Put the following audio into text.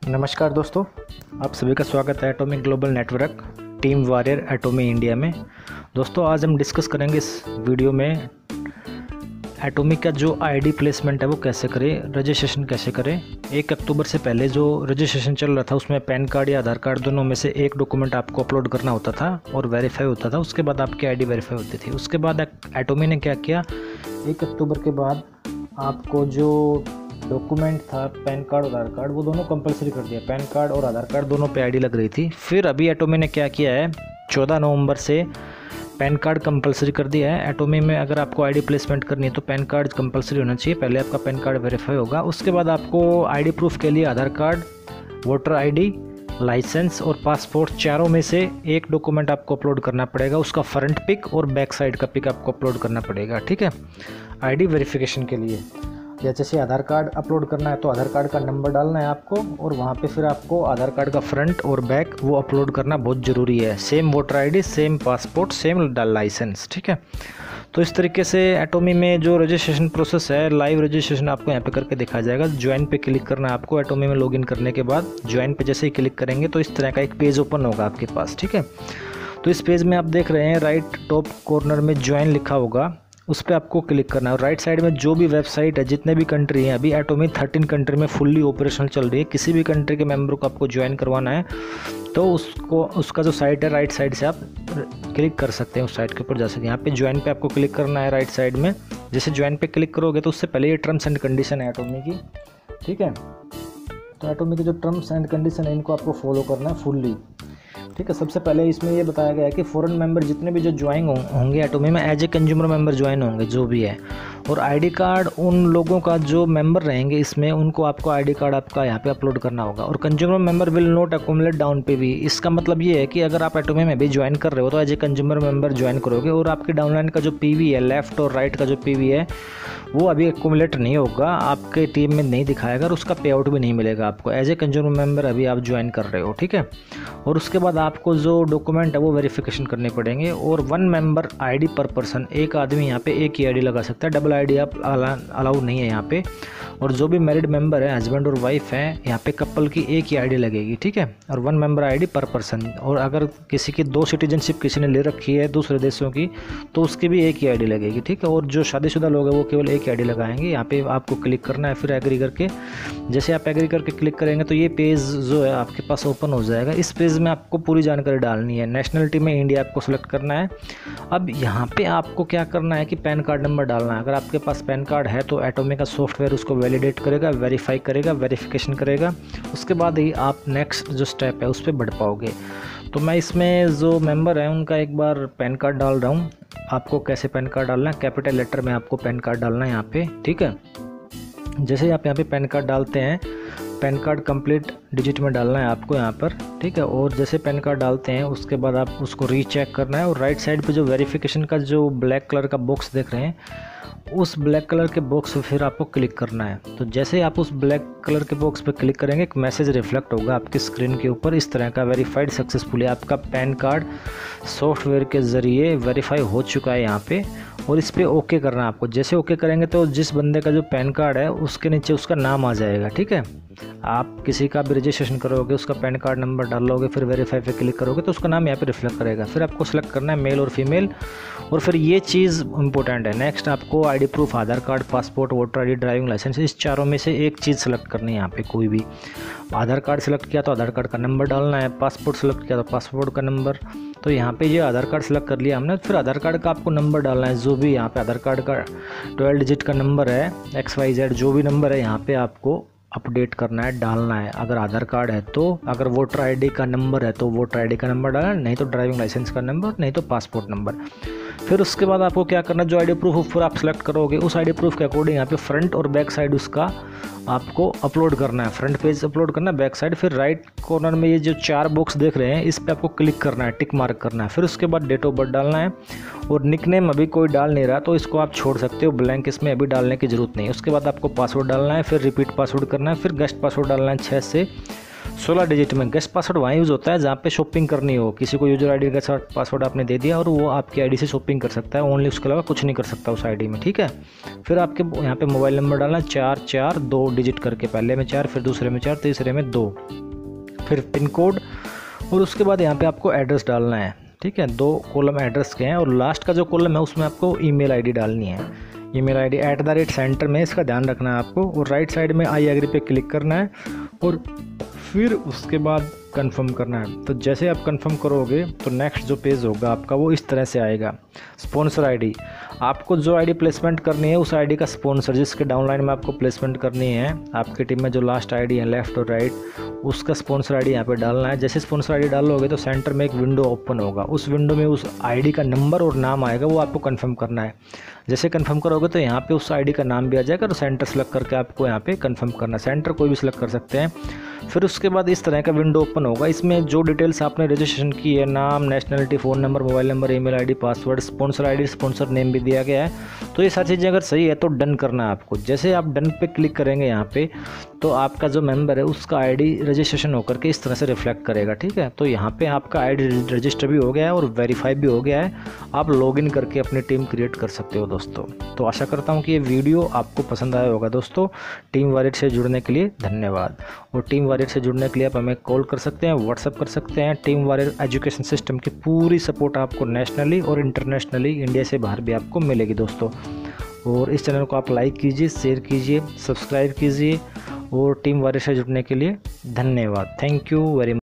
नमस्कार दोस्तों, आप सभी का स्वागत है atomic global network team warrior Atomy India में। दोस्तों, आज हम डिस्कस करेंगे इस वीडियो में एटॉमिक का जो आईडी प्लेसमेंट है वो कैसे करें, रजिस्ट्रेशन कैसे करें। 1 अक्टूबर से पहले जो रजिस्ट्रेशन चल रहा था उसमें पैन कार्ड या आधार कार्ड दोनों में से एक डॉक्यूमेंट आपको अपलोड करना होता था और वेरीफाई होता था। उसके बाद आपकी आईडी वेरीफाई होती थी। उसके बाद एटॉमी ने क्या किया, 1 अक्टूबर के बाद आपको जो डॉक्यूमेंट था पैन कार्ड और आधार कार्ड वो दोनों कंपलसरी कर दिया। पैन कार्ड और आधार कार्ड दोनों पे आईडी लग रही थी। फिर अभी एटॉमी ने क्या किया है, 14 नवंबर से पैन कार्ड कंपलसरी कर दिया है। एटॉमी में अगर आपको आईडी प्लेसमेंट करनी है तो पैन कार्ड कंपलसरी होना चाहिए। पहले आपका पैन कार्ड वेरीफाई होगा, उसके बाद आपको आईडी प्रूफ के लिए Aadhaar card, voter ID, license और पासपोर्ट चारों में से एक डॉक्यूमेंट आपको अपलोड करना पड़ेगा। उसका फ्रंट पिक और बैक साइड का पिक आपको अपलोड करना पड़ेगा, ठीक है, आईडी वेरिफिकेशन के लिए। जैसे आधार कार्ड अपलोड करना है तो आधार कार्ड का नंबर डालना है आपको और वहाँ पे फिर आपको आधार कार्ड का फ्रंट और बैक वो अपलोड करना बहुत ज़रूरी है। Same voter ID, same passport, same license, ठीक है। तो इस तरीके से एटॉमी में जो रजिस्ट्रेशन प्रोसेस है, लाइव रजिस्ट्रेशन आपको यहाँ पे करके दिखाया जाएगा। ज्वाइन पे क्लिक करना है आपको। एटॉमी में लॉगिन करने के बाद ज्वाइन पे जैसे ही क्लिक करेंगे तो इस तरह का एक पेज ओपन होगा आपके पास, ठीक है। तो इस पेज में आप देख रहे हैं राइट टॉप कॉर्नर में ज्वाइन लिखा होगा, उस पर आपको क्लिक करना है। और राइट साइड में जो भी वेबसाइट है, जितने भी कंट्री हैं, अभी एटॉमी 13 कंट्री में फुल्ली ऑपरेशनल चल रही है। किसी भी कंट्री के मेंबर को आपको ज्वाइन करवाना है तो उसका जो साइट है राइट साइड से आप क्लिक कर सकते हैं, उस साइट के ऊपर जा सकते हैं। यहाँ पे ज्वाइन पे आपको क्लिक करना है राइट साइड में। जैसे ज्वाइन पे क्लिक करोगे तो उससे पहले ये टर्म्स एंड कंडीशन है एटॉमी की, ठीक है। तो एटॉमी की जो टर्म्स एंड कंडीशन है इनको आपको फॉलो करना है फुल्ली, ठीक है। सबसे पहले इसमें ये बताया गया है कि फॉरेन मेंबर जितने भी जो ज्वाइन होंगे एटॉमी में as a consumer member join होंगे जो भी है, और आईडी कार्ड उन लोगों का जो मेंबर रहेंगे इसमें उनको आपको आईडी कार्ड आपका यहाँ पे अपलोड करना होगा। और consumer member will not accumulate down PV. इसका मतलब ये है कि अगर आप एटॉमी में भी ज्वाइन कर रहे हो तो as a consumer member join करोगे और आपकी डाउनलाइन का जो पीवी है, लेफ्ट और राइट का जो पीवी है वो अभी अकोमुलेट नहीं होगा, आपके टीम में नहीं दिखाएगा और उसका पे आउट भी नहीं मिलेगा आपको। एज ए कंज्यूमर मेंबर अभी आप ज्वाइन कर रहे हो, ठीक है। और उसके बाद आपको जो डॉक्यूमेंट है वो वेरिफिकेशन करने पड़ेंगे। और 1 मेंबर आईडी पर पर्सन, एक आदमी यहाँ पे एक ही आईडी लगा सकता है, डबल आईडी आप अलाउ नहीं है यहाँ पे। और जो भी मैरिड मेंबर है, हस्बैंड और वाइफ है, यहाँ पे कपल की एक ही आईडी लगेगी, ठीक है। और 1 मेंबर आईडी पर पर्सन। और अगर किसी की 2 सिटीजनशिप किसी ने ले रखी है दूसरे देशों की तो उसकी भी एक ही आईडी लगेगी, ठीक है। और जो शादीशुदा लोग हैं वो केवल एक आईडी लगाएंगे। यहाँ पे आपको क्लिक करना है, फिर एग्री करके जैसे आप एग्री करके क्लिक करेंगे तो ये पेज जो है आपके पास ओपन हो जाएगा। इस पेज में आपको पूरी जानकारी डालनी है। नेशनलिटी में इंडिया आपको सेलेक्ट करना है। अब यहाँ पे आपको क्या करना है कि पैन कार्ड नंबर डालना है। अगर आपके पास पैन कार्ड है तो एटॉमी का सॉफ्टवेयर उसको वैलिडेट करेगा, वेरीफाई करेगा, वेरिफिकेशन करेगा। उसके बाद ही आप नेक्स्ट जो स्टेप है उस पर बढ़ पाओगे। तो मैं इसमें जो मेंबर है उनका एक बार पैन कार्ड डाल रहा हूँ। आपको कैसे पैन कार्ड डालना है, कैपिटल लेटर में आपको पैन कार्ड डालना है यहाँ पे, ठीक है। जैसे आप यहाँ पे पैन कार्ड डालते हैं, पैन कार्ड कंप्लीट डिजिट में डालना है आपको यहाँ पर, ठीक है। और जैसे पैन कार्ड डालते हैं उसके बाद आप उसको रीचेक करना है। और राइट साइड पे जो वेरिफिकेशन का जो ब्लैक कलर का बॉक्स देख रहे हैं, उस ब्लैक कलर के बॉक्स पे फिर आपको क्लिक करना है। तो जैसे आप उस ब्लैक कलर के बॉक्स पे क्लिक करेंगे एक मैसेज रिफ्लेक्ट होगा आपकी स्क्रीन के ऊपर इस तरह का, वेरीफाइड सक्सेसफुली। आपका पैन कार्ड सॉफ्टवेयर के ज़रिए वेरीफाई हो चुका है यहाँ पे। और इस पर ओके करना है आपको। जैसे ओके करेंगे तो जिस बंदे का जो पैन कार्ड है उसके नीचे उसका नाम आ जाएगा, ठीक है। आप किसी का भी रजिस्ट्रेशन करोगे, उसका पैन कार्ड नंबर डालोगे, फिर वेरीफाई पे क्लिक करोगे तो उसका नाम यहाँ पे रिफ्लेक्ट करेगा। फिर आपको सेलेक्ट करना है मेल और फीमेल। और फिर ये चीज़ इंपॉर्टेंट है, नेक्स्ट आपको ID proof, Aadhaar card, passport, voter ID, driving license, इस चारों में से एक चीज़ सेलेक्ट करनी है यहाँ पे कोई भी। आधार कार्ड सेलेक्ट किया तो आधार कार्ड का नंबर डालना है, पासपोर्ट सेलेक्ट किया तो पासपोर्ट का नंबर। तो यहाँ पे ये आधार कार्ड सेलेक्ट कर लिया हमने, फिर आधार कार्ड का आपको नंबर डालना है। जो भी यहाँ पे आधार कार्ड का 12 डिजिट का नंबर है, XYZ जो भी नंबर है यहाँ पे आपको अपडेट करना है, डालना है। अगर आधार कार्ड है तो, अगर वोटर आईडी का नंबर है तो वोटर आईडी का नंबर डालना, नहीं तो ड्राइविंग लाइसेंस का नंबर, नहीं तो पासपोर्ट नंबर। फिर उसके बाद आपको क्या करना है, जो आईडी प्रूफ ऊपर आप सेलेक्ट करोगे उस आईडी प्रूफ के अकॉर्डिंग यहाँ पे फ्रंट और बैक साइड उसका आपको अपलोड करना है। फ्रंट पेज अपलोड करना है, बैक साइड। फिर राइट कॉर्नर में ये जो 4 बॉक्स देख रहे हैं इस पर आपको क्लिक करना है, टिक मार्क करना है। फिर उसके बाद डेट ऑफ बर्थ डालना है। और निकनेम अभी कोई डाल नहीं रहा तो इसको आप छोड़ सकते हो, ब्लैंक, इसमें अभी डालने की ज़रूरत नहीं है। उसके बाद आपको पासवर्ड डालना है, फिर रिपीट पासवर्ड करना है, फिर गेस्ट पासवर्ड डालना है 6 से 16 डिजिट में। गेस्ट पासवर्ड वहाँ यूज़ होता है जहाँ पे शॉपिंग करनी हो, किसी को यूजर आईडी का पासवर्ड आपने दे दिया और वो आपकी आईडी से शॉपिंग कर सकता है, ओनली उसके अलावा कुछ नहीं कर सकता उस आईडी में, ठीक है। फिर आपके यहाँ पे मोबाइल नंबर डालना है 442 डिजिट करके, पहले में 4, फिर दूसरे में 4, तीसरे में 2, फिर पिन कोड, और उसके बाद यहाँ पे आपको एड्रेस डालना है, ठीक है। 2 कॉलम एड्रेस के हैं और लास्ट का जो कॉलम है उसमें आपको ईमेल आईडी डालनी है। ईमेल आईडी @सेंटर में, इसका ध्यान रखना है आपको। और राइट साइड में आई एग्री पे क्लिक करना है और फिर उसके बाद कंफर्म करना है। तो जैसे आप कंफर्म करोगे तो नेक्स्ट जो पेज होगा आपका वो इस तरह से आएगा। स्पॉन्सर आईडी, आपको जो आईडी प्लेसमेंट करनी है उस आईडी का स्पॉन्सर जिसके डाउनलाइन में आपको प्लेसमेंट करनी है, आपकी टीम में जो लास्ट आईडी है लेफ्ट और राइट, उसका स्पॉन्सर आईडी यहाँ पे डालना है। जैसे स्पॉन्सर आईडी डालोगे तो सेंटर में एक विंडो ओपन होगा, उस विंडो में उस आईडी का नंबर और नाम आएगा, वो आपको कंफर्म करना है। जैसे कंफर्म करोगे तो यहाँ पे उस आईडी का नाम भी आ जाएगा और सेंटर सेलेक्ट करके आपको यहाँ पे कंफर्म करना है। सेंटर कोई भी सिलेक्ट कर सकते हैं। फिर उसके बाद इस तरह का विंडो ओपन होगा, इसमें जो डिटेल्स आपने रजिस्ट्रेशन की है, नाम, nationality, phone number, mobile number, email ID, password, sponsor ID, sponsor name भी दिया गया है। तो ये सारी चीज़ें अगर सही है तो डन करना है आपको। जैसे आप डन पे क्लिक करेंगे यहाँ पे तो आपका जो मेंबर है उसका आईडी रजिस्ट्रेशन होकर के इस तरह से रिफ्लेक्ट करेगा, ठीक है। तो यहाँ पे आपका आईडी रजिस्टर भी हो गया है और वेरीफाई भी हो गया है। आप लॉगिन करके अपनी टीम क्रिएट कर सकते हो दोस्तों। तो आशा करता हूँ कि ये वीडियो आपको पसंद आया होगा दोस्तों। टीम वॉरियर से जुड़ने के लिए धन्यवाद। और टीम वॉरियर से जुड़ने के लिए आप हमें कॉल कर सकते हैं, व्हाट्सअप कर सकते हैं। टीम वॉरियर एजुकेशन सिस्टम की पूरी सपोर्ट आपको नेशनली और इंटरनेशनली, इंडिया से बाहर भी आपको मिलेगी दोस्तों। और इस चैनल को आप लाइक कीजिए, शेयर कीजिए, सब्सक्राइब कीजिए। और टीम वॉरियर से जुड़ने के लिए धन्यवाद। Thank you very much.